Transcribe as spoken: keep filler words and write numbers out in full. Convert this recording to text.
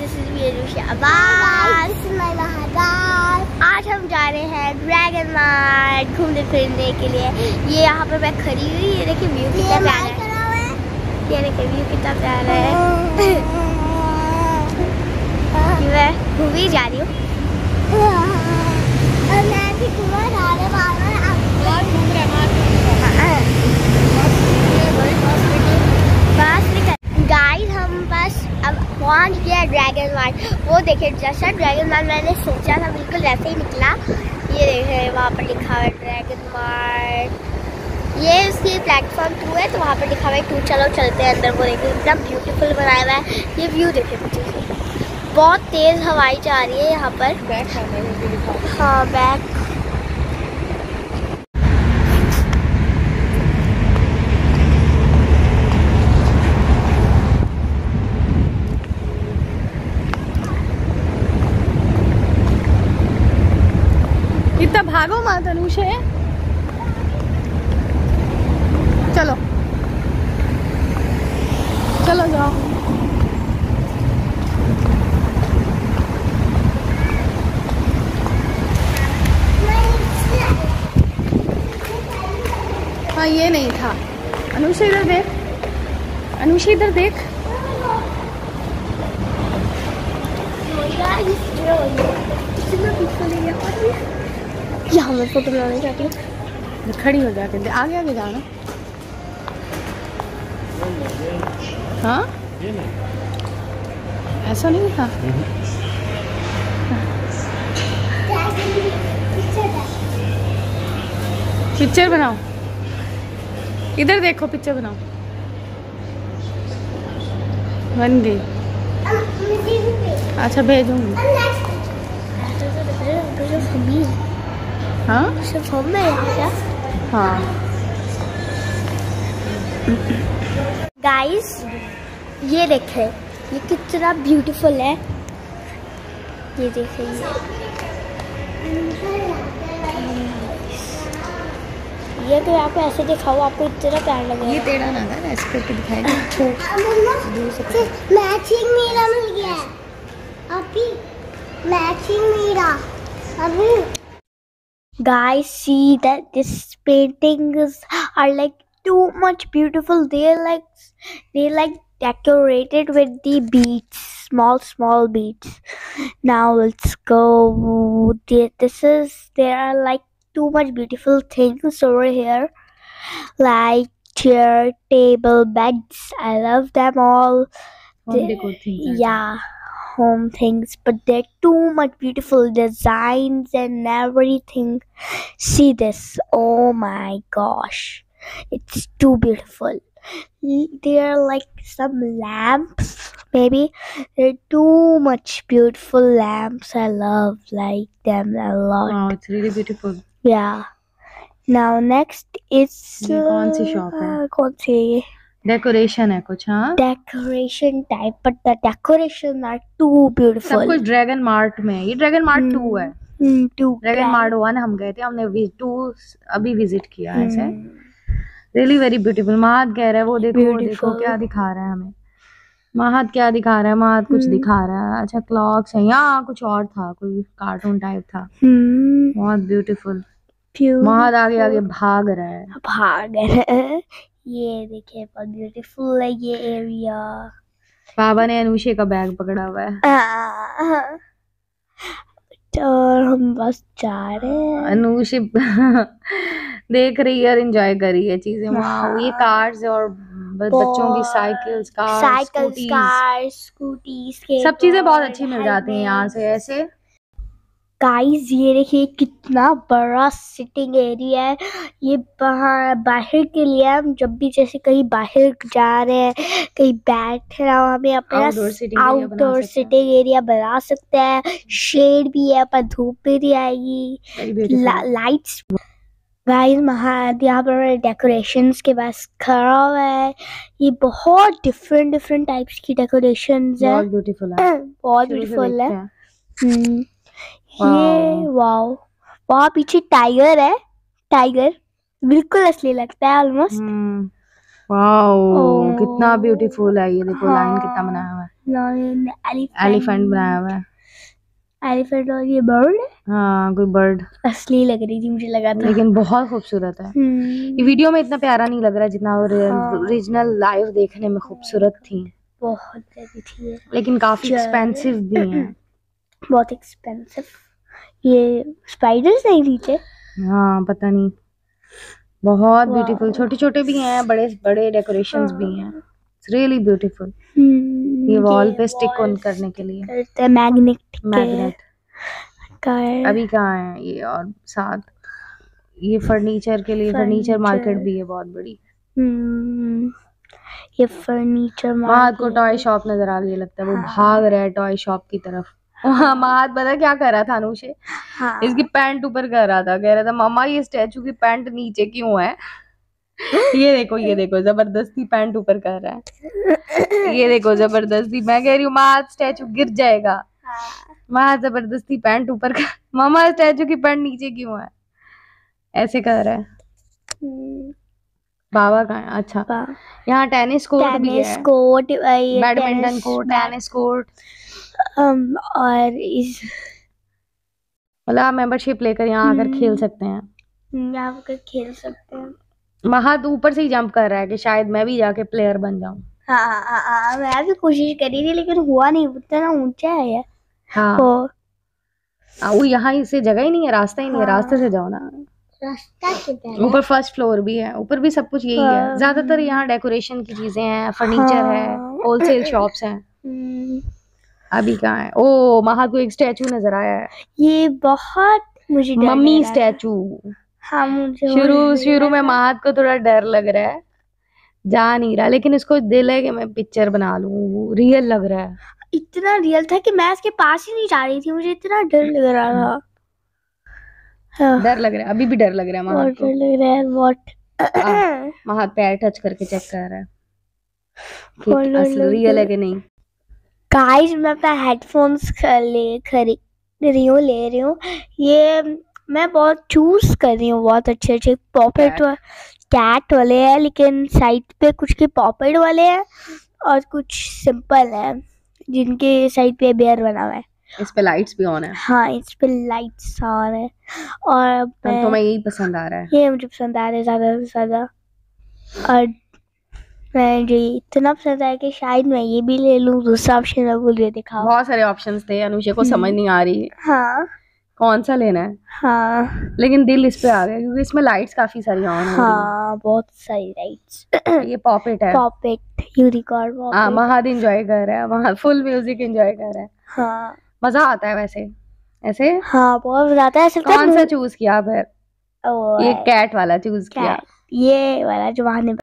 This is me Anusha Abbas. आज हम जा रहे हैं ड्रैगन मार्ट घूमने फिरने के लिए। ये यहाँ पर मैं खड़ी हुई, ये देखिए व्यू कितना प्यारा है। ये देखिए व्यू कितना प्यारा है। मैं घूमी जा रही हूँ। गाइस हम बस अब पहुंच गया ड्रैगन मार्ट। वो देखे जैसा ड्रैगन मार्ट मैंने सोचा था बिल्कुल वैसे ही निकला। ये देखे वहाँ पर लिखा हुआ है ड्रैगन मार्ट। ये उसकी प्लेटफॉर्म टू है तो वहाँ पर लिखा हुआ है टू। चलो चलते हैं अंदर। वो देखिए एकदम ब्यूटीफुल बनाया हुआ है। ये व्यू देखे पीछे से, बहुत तेज हवाई जा रही है यहाँ पर। बैक हाँ बैक। इतना भागो मत अनुषा, चलो चलो जाओ। हाँ ये नहीं था। अनुषा इधर देख, अनुषा इधर देख। यहाँ मैं फोटो बनाने चाहती हूँ। खड़ी हो जाके आगे आगे जाना। हाँ ऐसा नहीं था। पिक्चर बनाओ, इधर देखो पिक्चर बनाओ। बन गई। अच्छा भेजूंगी। हाँ सिर्फ हम में यहाँ क्या? हाँ गाइस ये देखें, ये कितना ब्यूटीफुल है। ये देखें, ये तो आपको ऐसे दिखाओ, आपको इतना प्यार लगेगा। ये टेढ़ा ना था, इस पे दिखाएगा। मैचिंग मेरा मिल गया अभी, मैचिंग मेरा अभी। Guys, see that these paintings are like too much beautiful. They're like they're like decorated with the beads, small small beads. Now let's go. This is there are like too much beautiful things over here, like chair, table, beds. I love them all. Home decor things. Yeah. Home things, but they're too much beautiful designs and everything. See this, oh my gosh, it's too beautiful. They're like some lamps, maybe. They're too much beautiful lamps. I love like them a lot. Wow, it's really beautiful. Yeah. Now next is ये कौन सी shop है? कौन सी? Decoration है कुछ। हाँ decoration type, but the decoration are too beautiful. सब कुछ Dragon Mart में। ये ड्रैगन मार्ट टू है। टू ड्रैगन मार्ट वन हम गए थे, हमने टू अभी विजिट किया है। ऐसे रियली वेरी ब्यूटीफुल। महत कह रहा है वो देखो वो देखो क्या दिखा रहा है हमें। महत क्या दिखा रहा है? महत कुछ दिखा रहा है। अच्छा क्लॉक्स है यहाँ, कुछ और था, कोई कार्टून टाइप था। बहुत ब्यूटीफुल। महत आगे आगे भाग रहा है, भाग रहा है। ये देखिए बहुत ब्यूटीफुल है ये एरिया। बाबा ने अनुषा का बैग पकड़ा हुआ है। तो हम बस जा रहे हैं। अनुषा देख रही है और एंजॉय कर रही है चीजें। वहाँ ये कार्स और बच्चों की cycles, cars, cycles, cars, scooties, सब चीजें बहुत अच्छी मिल जाती हैं यहाँ से। ऐसे गाइस ये देखिए कितना बड़ा सिटिंग एरिया है। ये बाहर बाहर के लिए हम जब भी जैसे कहीं बाहर जा रहे हैं, कहीं बैठ रहा हो, हमें अपना आउटडोर सिटिंग एरिया बना सकते हैं। शेड भी है पर धूप भी नहीं आएगी। ला, लाइट्स। गाइस महत यहाँ पर डेकोरेशंस के पास खड़ा हुआ है। ये बहुत डिफरेंट डिफरेंट टाइप्स की डेकोरेशंस है। बहुत ब्यूटीफुल है, बहुत ब्यूटीफुल है। हम्म ये वाओ, वहाँ पीछे टाइगर है। टाइगर बिल्कुल असली लगता है ऑलमोस्ट। वाओ कितना ब्यूटीफुल है। ये देखो लाइन कितना बनाया हुआ है। लायन, एलिफेंट एलिफेंट बनाया हुआ है। एलिफेंट और ये बर्ड हाँ कोई बर्ड, असली लग रही थी मुझे लगा था। लेकिन बहुत खूबसूरत है। हम्म, ये वीडियो में इतना प्यारा नहीं लग रहा जितना हाँ। ओरिजिनल लाइव देखने में खूबसूरत थी, बहुत प्यारी थी ये। लेकिन काफी चल। एक्सपेंसिव भी हैं। बहुत एक्सपेंसिव। ये स्पाइडर्स नहीं नीचे। हाँ पता नहीं, बहुत वाह। ब्यूटीफुल, छोटे छोटे भी हैं, बड़े बड़े डेकोरेशंस भी हैं। It's really beautiful. ये वॉल पे स्टिक ऑन करने के लिए मैग्नेट मैग्नेट का है। अभी कहाँ है ये, और साथ ये फर्नीचर के लिए, फर्नीचर मार्केट भी है बहुत बड़ी। हम्म, ये फर्नीचर महाद को टॉय शॉप नजर आ गई, लगता है वो भाग रहा है टॉय शॉप की तरफ। हाँ महाद पता क्या कर रहा था अनुषे, हाँ। इसकी पैंट ऊपर कर रहा था, कह रहा था मम्मा ये स्टैचू की पैंट नीचे क्यों है। ये देखो ये देखो जबरदस्ती पैंट ऊपर कर रहा है, ये देखो जबरदस्ती, मैं कह रही हूँ महाद स्टैचू गिर जाएगा, महाद जबरदस्ती पैंट ऊपर कर, मम्मा स्टैचू की पैंट नीचे क्यों है, ऐसे कर रहा है। बाबा का है। अच्छा यहाँ टेनिस कोर्ट भी है, court, badminton court, tennis court, और इस मतलब आप मेंबरशिप लेकर यहाँ आकर खेल सकते हैं, यहाँ आकर खेल सकते हैं। महाद ऊपर से ही जंप कर रहा है कि शायद मैं भी जाके प्लेयर बन जाऊं। हाँ हाँ हाँ, मैं भी कोशिश करी थी लेकिन हुआ नहीं, उतना ऊंचा है ये। हाँ वो यहाँ से जगह ही नहीं है, रास्ता ही नहीं है, रास्ते से जाओ ना, रास्ता किधर? ऊपर फर्स्ट फ्लोर भी है, ऊपर भी सब कुछ यही है। ज्यादातर यहाँ डेकोरेशन की चीजें हैं, फर्नीचर है, होलसेल शॉप्स हैं। अभी कहाँ है, ओ महाद को एक स्टैचू नजर आया है, ये बहुत मुझे डर मम्मी लग रहा है। स्टैचू। हाँ मुझे शुरू शुरू में महाद को थोड़ा डर लग रहा है, जा नहीं रहा, लेकिन इसको दिल है कि मैं पिक्चर बना लूं, रियल लग रहा है। इतना रियल था कि मैं इसके पास ही नहीं जा रही थी, मुझे इतना डर लग रहा था। हाँ। डर लग रहा है, अभी भी डर लग रहा है महाद को। डर लग रहा है बहुत। महाद पैर टच करके चेक कर रहा है कि असली रियल है कि नहीं। गाइस मैं अपना हेडफोन्स ले खरीद रही हूँ, ले रही हूँ। ये मैं बहुत चूज कर रही हूँ, बहुत अच्छे अच्छे पॉपेट कैट वाले हैं, लेकिन साइड पे कुछ के पॉपेट वाले हैं और कुछ सिंपल है जिनके साइड पे बेयर बना हुआ है। इस पे लाइट्स भी ऑन है। हाँ इस पे लाइट्स आ रहे हैं, और तो मैं यही पसंद आ रहा है, ये मुझे पसंद आ रहा है ज्यादा से ज्यादा, और मुझे इतना पसंद आया कि शायद मैं ये भी ले लूं। दूसरा ऑप्शन मैं भूल गई, दिखाओ। बहुत सारे ऑप्शंस थे, अनुषा को समझ नहीं आ रही हाँ कौन सा लेना है। हाँ लेकिन दिल इस पे आ गया क्योंकि इसमें लाइट्स काफी सारी ऑन हो रही हैं। हाँ बहुत सारी लाइट्स। ये पॉपेट है, पॉपेट यूनिकॉर्न पॉपेट। हाँ महाद एंजॉय कर रहा है, वहाँ फुल म्यूजिक एंजॉय कर रहा है। हाँ मजा आता है वैसे ऐसे। हाँ बहुत मजा आता है। सिर्फ कौन सा चूज किया फिर? ओ, ये कैट वाला चूज किया, ये वाला जो वहां